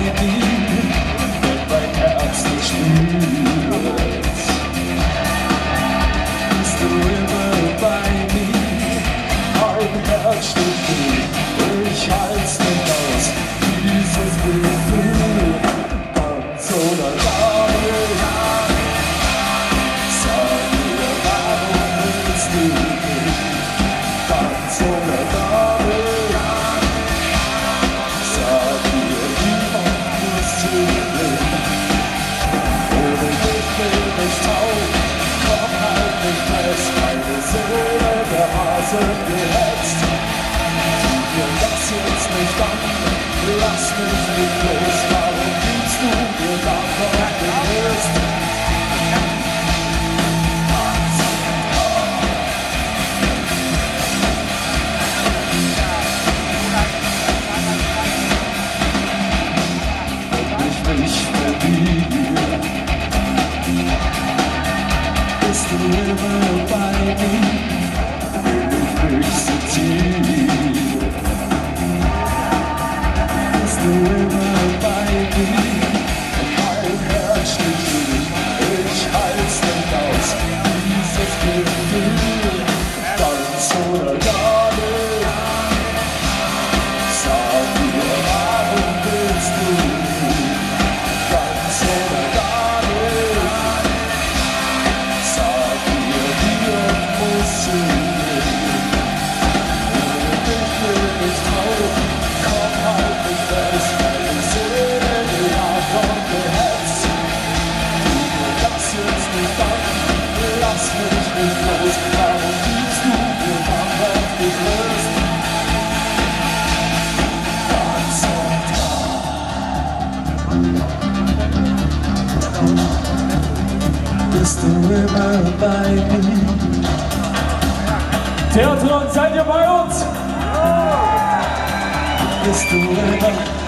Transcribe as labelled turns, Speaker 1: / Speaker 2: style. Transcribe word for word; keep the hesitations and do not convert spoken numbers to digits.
Speaker 1: dir, wenn mein Herz nicht spürt. Bist du immer bei mir, ein Herzstück für ich halt's nicht aus, dieses Gefühl, ganz oder gar nicht. Sag mir, warum willst du mich, ganz oder gar nicht. Sag mir, wie oft musst du mich, ohne dich bin ich taub, komm halt nicht fest, meine Seele der Hase gehetzt. Lass jetzt nicht an, lass mich nicht los, warum gibst du mir davon den Rest? Wenn ich mich verliere, bist du immer bei mir, wenn ich mich so tief. Bist du immer bei mir, und mein Herz steht für dich, ich halt's nicht aus, dieses Gefühl, ganz oder gar nicht. Sag mir, warum willst du mich, ganz oder gar nicht. Sag mir, wie oft musst du mich, ohne dich bin ich taub, komm halt nicht fest, meine Seele die davon gehetzt. Lass jetzt nicht an, lass mich nicht los, warum gibst du mir davon den Rest? Ganz und gar bist du immer bei mir. Theater, seid ihr bei uns? Bist du immer